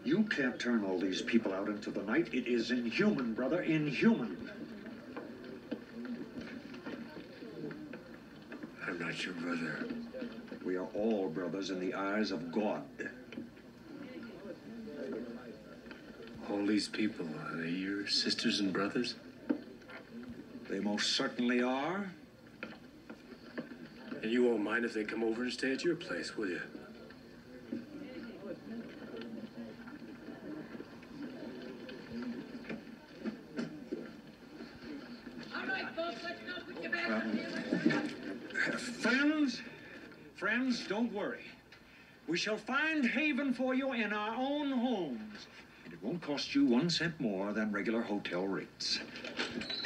You can't turn all these people out into the night. It is inhuman, brother, inhuman. I'm not your brother. We are all brothers in the eyes of God. All these people, are they your sisters and brothers? They most certainly are. And you won't mind if they come over and stay at your place, will you? All right, folks, let's go. Put your bags Friends, don't worry. We shall find haven for you in our own homes. And it won't cost you 1 cent more than regular hotel rates.